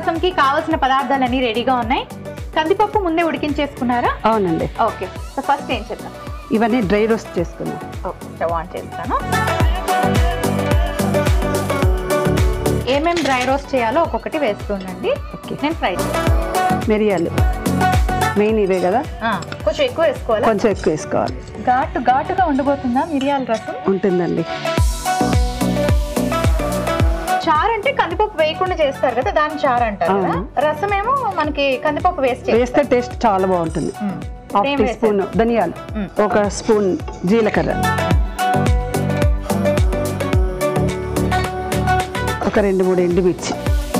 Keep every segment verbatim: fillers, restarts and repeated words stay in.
రసంకి కావాల్సిన పదార్థాలన్నీ రెడీగా ఉన్నాయి. కందిపప్పు ముందే ఉడికించేసుకున్నారా? అవునండి. ఓకే, సో ఫస్ట్ ఏం చేద్దాం? ఇవన్నీ డ్రై రోస్ట్ చేసుకున్నాం. ఓకే, స్టవ్ ఆన్ చేస్తాను. ఏమేమి డ్రై రోస్ట్ చేయాలో ఒక్కొక్కటి వేస్తుండండి. ఓకే, నేను ఫ్రై చేస్తాను. మిరియాలు మెయిన్ ఇవే కదా, కొంచెం ఎక్కువ వేసుకోవాలి. కొంచెం ఎక్కువ వేసుకోవాలి. ఘాటు ఘాటుగా ఉండబోతుందా మిరియాల రసం? ఉంటుందండి. చారు అంటే కందిపప్పు వేయకుండా చేస్తారు కదా, దాన్ని చారు అంటారు కదా. రసం ఏమో మనకి కందిపప్పు వేస్తే వేస్తే టేస్ట్ చాలా బాగుంటుంది. హాఫ్ టీ స్పూన్ ధనియాలు, ఒక స్పూన్ జీలకర్ర, ఒక రెండు మూడు ఎండుమిర్చి.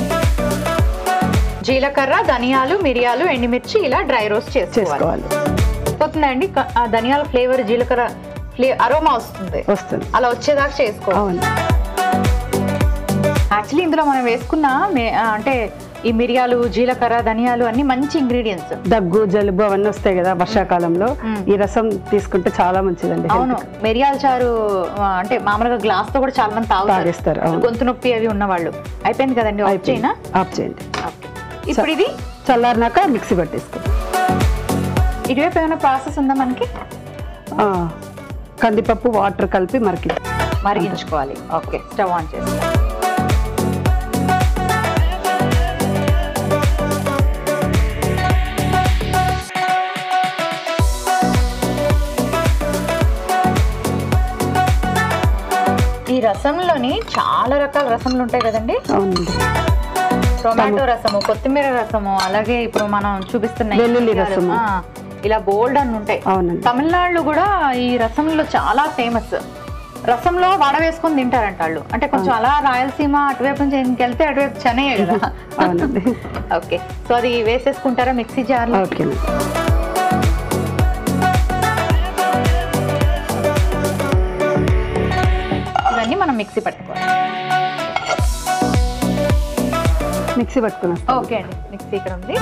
జీలకర్ర, ధనియాలు, మిరియాలు, ఎండుమిర్చి ఇలా డ్రై రోస్ట్ చేసుకోవాలి. పోతుందండి ఆ ధనియాల ఫ్లేవర్, జీలకర్ర ఫ్లేవర్ అరోమా వస్తుంది వస్తుంది అలా వచ్చేదాకా చేసుకోవాలి. యాక్చువల్లీ ఇందులో మనం వేసుకున్న అంటే ఈ మిరియాలు, జీలకర్ర, ధనియాలు అన్ని మంచి ఇంగ్రీడియంట్స్. దగ్గు, జలుబు అవన్నీ వస్తాయి కదా వర్షాకాలంలో, ఈ రసం తీసుకుంటే చాలా మంచిదండి. అవును, మిరియాల చారు అంటే మామూలుగా గ్లాస్ తో కూడా చాలా మంది తాగేస్తారు, గొంతు నొప్పి అవి ఉన్నవాళ్ళు. అయిపోయింది కదండి, ఆఫ్ చేయనా? ఆఫ్ చేయండి. ఇప్పుడు ఇది చల్లారినాక మిక్సీ పట్టేసుకోండి. ఇటువైపు ఏమైనా ప్రాసెస్ ఉందా మనకి? కందిపప్పు వాటర్ కలిపి మరికి మరిగించుకోవాలి. ఓకే, స్టవ్ ఆన్ చేస్తాం. ఈ రసంలోని చాలా రకాల రసంలు ఉంటాయి కదండి. అవునండి. టొమాటో రసము, కొత్తిమీర రసము, అలాగే ఇప్పుడు మనం చూపిస్తున్న వెల్లుల్లి రసము, ఇలా బోల్డ్ అని ఉంటాయి. తమిళనాడులో కూడా ఈ రసంలో చాలా ఫేమస్. రసంలో వడ వేసుకొని తింటారంట వాళ్ళు. అంటే కొంచెం అలా రాయలసీమ అటువైపు నుంచి ఇంకెళ్తే అటువైపు చెన్నై కదా. ఓకే, సో అది వేసేసుకుంటారా మిక్సీ జార్లో? ఓకే, ఇవన్నీ మనం మిక్సీ పట్టుకోవాలి. మిక్సీ పట్టుకున్నాం. ఓకే అండి, మిక్సీ ఇక్కడ ఉంది.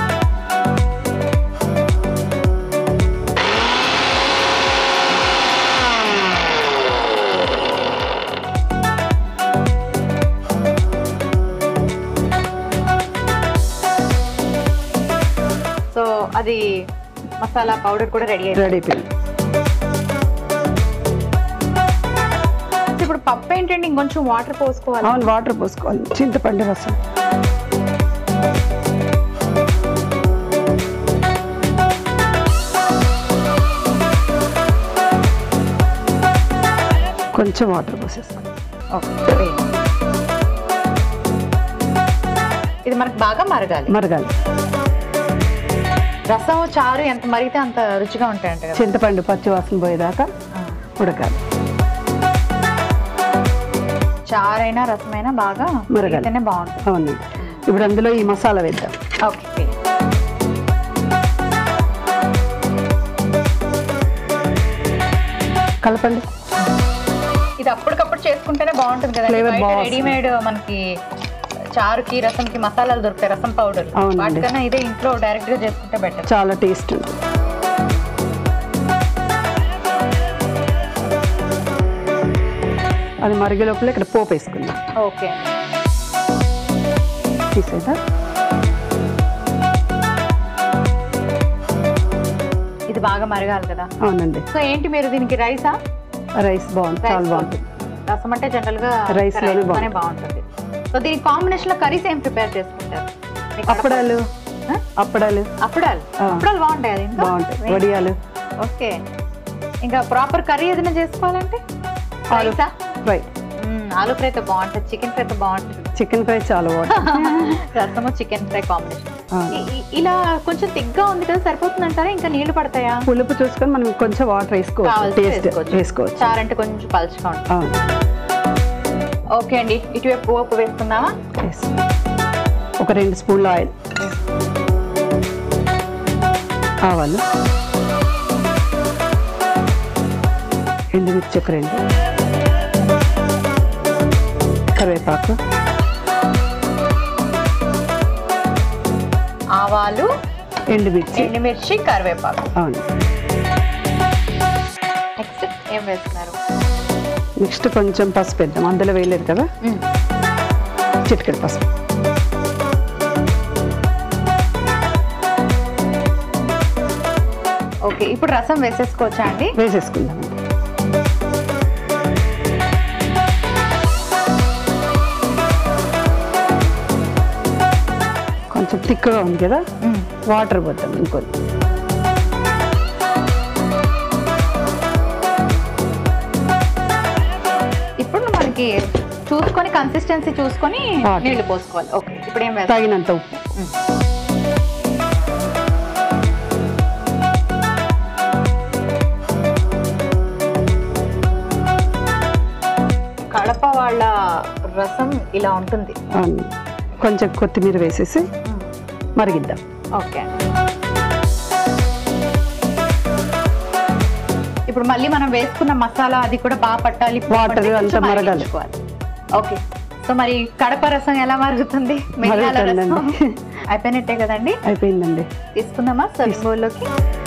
సో అది మసాలా పౌడర్ కూడా రెడీ రెడీ అయిపోయింది. ఇప్పుడు పప్పు ఏంటంటే ఇంకొంచెం వాటర్ పోసుకోవాలి. అవును, వాటర్ పోసుకోవాలి. చింతపండు రసం, కొంచెం వాటర్ పోసేసుకోండి. ఓకే, ఇది మనకు బాగా మరగాలి. మరగాలి. రసం, చారు ఎంత మరిగితే అంత రుచిగా ఉంటాయంట కదా. చింతపండు పచ్చి వాసన పోయేదాకా ఉడకాలి. చారైనా రసమైనా బాగా మరగాలితేనే బాగుంటుంది. అవునండి. ఇప్పుడు అందులో ఈ మసాలా వేద్దాం. ఓకే, కలపండి. ఇది అప్పటికప్పుడు చేసుకుంటేనే బాగుంటుంది కదా. రెడీమేడ్ మనకి చారుకి, రసంకి మసాలాలు దొరుకుతాయి, రసం పౌడర్. వాటికన్నా ఇదే ఇంట్లో డైరెక్ట్ గా చేసుకుంటే బెటర్, చాలా టేస్ట్ ఉంటుంది. అది మరిగే లోపల ఇక్కడ పోపు వేసుకుందాం. ఓకే, తీసేదా. ఇది బాగా మరగాలి కదా. అవునండి. సో ఏంటి మీరు దీనికి రైసా? రైస్ బాగుంటుంది, చాలా బాగుంటుంది. రసం అంటే జనరల్ గా రైస్ లోనే బాగుంటుంది. సో దీనికి కాంబినేషన్ లో కర్రీస్ ఏం ప్రిపేర్ చేసుకుంటారు? అప్పడాలు, అప్పడాలు అప్పడాలు అప్పడాలు బాగుంటాయి. అది బాగుంటాయి. వడియాలు. ఓకే, ఇంకా ప్రాపర్ కర్రీ ఏదైనా చేసుకోవాలంటే ఆలు ఫ్రై. ఆలు ఫ్రై తో బాగుంటుంది, చికెన్ ఫ్రై తో బాగుంటుంది. చికెన్ ఫ్రై చాలా బాగుంటుంది. రసము చికెన్ ఫ్రై కాంబినేషన్. ఇలా కొంచెం తిగ్గా ఉంది కదా, సరిపోతుంది అంటారా? ఇంకా నీళ్లు పడతాయా? పులుపు చూసుకొని మనం కొంచెం వాటర్ వేసుకోవచ్చు, వేసుకోవచ్చు. చారు అంటే కొంచెం పలుచగా ఉంటుంది. ఓకే అండి, ఇటువైపు పోపు వేసుకుందామా? ఒక రెండు స్పూన్ల ఆయిల్, ఆవాలు, ఎండుమిర్చి ఒక రెండు, కరివేపాకు, ఆవాలు, ఎండుమిర్చి, ఎండుమిర్చి, కరివేపాకు. అవును. నెక్స్ట్ ఏం వేస్తున్నారు? నెక్స్ట్ కొంచెం పసుపు వేద్దాం. అందులో వేయలేదు కదా, చిటికెడు పసుపు. ఓకే, ఇప్పుడు రసం వేసేసుకోవచ్చా అండి? వేసేసుకుందాం. కొంచెం థిక్గా ఉంది కదా, వాటర్ పోతాం ఇంకొంచెం. ఇప్పుడు మనకి చూసుకొని కన్సిస్టెన్సీ చూసుకొని నీళ్లు పోసుకోవాలి. ఓకే, ఇప్పుడు ఏం వేస్తాం? తగినంత ఉప్పు. కడప వాళ్ళ రసం ఇలా ఉంటుంది. కొంచెం కొత్తిమీర వేసేసి మరిగిద్దాం. ఓకే, ఇప్పుడు మళ్ళీ మనం వేసుకున్న మసాలా అది కూడా బాగా పట్టాలి, వాటర్ అంతా మరగాలి. ఓకే, సో మరి కడప రసం ఎలా మరుగుతుంది? అయిపోయినట్టే కదండి? అయిపోయిందండి. తీసుకుందామా సర్వింగ్ బౌల్లోకి?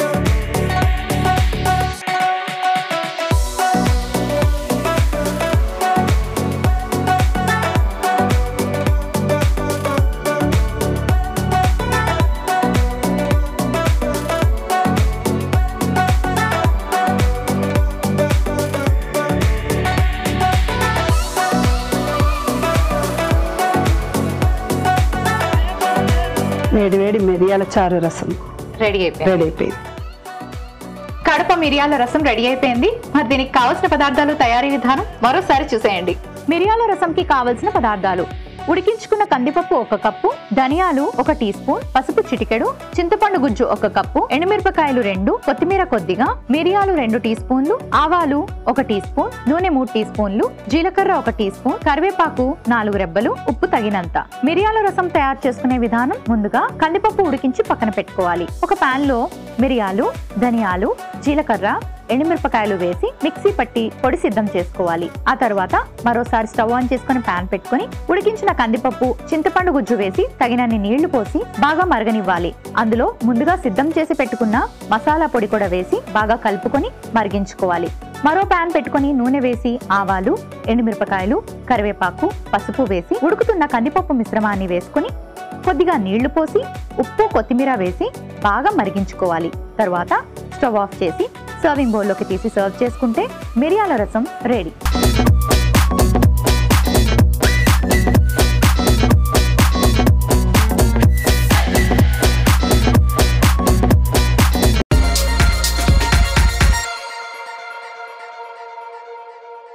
వేడి వేడి మిరియాల చారు రసం రెడీ అయిపోయింది. రెడీ అయిపోయింది. కడప మిరియాల రసం రెడీ అయిపోయింది. మరి దీనికి కావలసిన పదార్థాలు, తయారీ విధానం మరోసారి చూసేయండి. మిరియాల రసంకి కావలసిన పదార్థాలు: ఉడికించుకున్న కందిపప్పు ఒక కప్పు, ధనియాలు ఒక టీ స్పూన్, పసుపు చిటికెడు, చింతపండు గుజ్జు ఒక కప్పు, ఎండుమిరపకాయలు రెండు, కొత్తిమీర కొద్దిగా, మిరియాలు రెండు టీ స్పూన్లు, ఆవాలు ఒక టీ స్పూన్, నూనె మూడు టీ స్పూన్లు, జీలకర్ర ఒక టీ స్పూన్, కరివేపాకు నాలుగు రెబ్బలు, ఉప్పు తగినంత. మిరియాల రసం తయారు చేసుకునే విధానం: ముందుగా కందిపప్పు ఉడికించి పక్కన పెట్టుకోవాలి. ఒక పాన్ లో మిరియాలు, ధనియాలు, జీలకర్ర, ఎండుమిరపకాయలు వేసి మిక్సీ పట్టి పొడి సిద్ధం చేసుకోవాలి. ఆ తర్వాత మరోసారి స్టవ్ ఆన్ చేసుకుని పాన్ పెట్టుకుని ఉడికించిన కందిపప్పు, చింతపండు గుజ్జు వేసి తగినన్ని నీళ్లు పోసి బాగా మరగనివ్వాలి. అందులో ముందుగా సిద్ధం చేసి పెట్టుకున్న మసాలా పొడి కూడా వేసి బాగా కలుపుకొని మరిగించుకోవాలి. మరో పాన్ పెట్టుకుని నూనె వేసి ఆవాలు, ఎండుమిరపకాయలు, కరివేపాకు, పసుపు వేసి ఉడుకుతున్న కందిపప్పు మిశ్రమాన్ని వేసుకుని కొద్దిగా నీళ్లు పోసి ఉప్పు, కొత్తిమీర వేసి బాగా మరిగించుకోవాలి. తర్వాత స్టవ్ ఆఫ్ చేసి సర్వింగ్ బౌల్లోకి తీసి సర్వ్ చేసుకుంటే మిరియాల రసం రెడీ.